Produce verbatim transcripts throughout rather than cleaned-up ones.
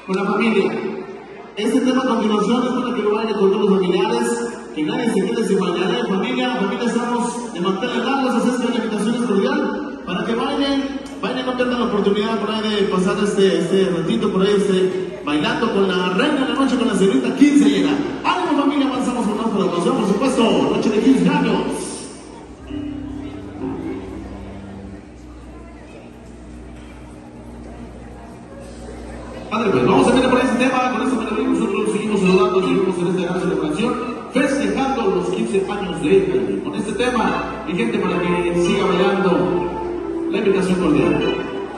con la familia. Este tema a continuación es para que lo bailen con todos los familiares, que nadie se quede sin bailar. ¿eh? Familia, familia, estamos de mantener largos, así es que la invitación es cordial para que bailen, bailen, no pierdan la oportunidad por ahí de pasar este, este ratito, por ahí este, bailando con la reina de la noche, con la señorita quinceañera. ¡Ánimo familia! Avanzamos con más producción, por supuesto, noche de quince años. Padre, pues vamos a ver por este tema, con esta melodía nosotros seguimos saludando, seguimos en esta gran celebración, festejando los quince años de ella. Con este tema, mi gente, para que siga bailando, la invitación cordial.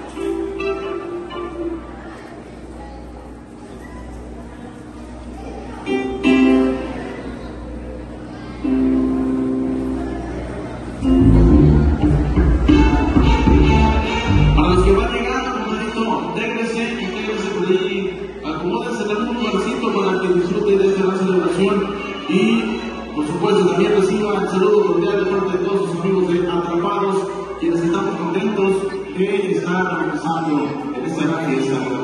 Para los que van llegando, como dicho, dégrese, intégrese por ahí, acomódense en algún lugarcito para que disfruten de esta gran celebración y, por supuesto, también reciban saludos cordiales de parte de todos sus amigos de Atrapados, quienes estamos contentos de estar regresando en esta gran fiesta.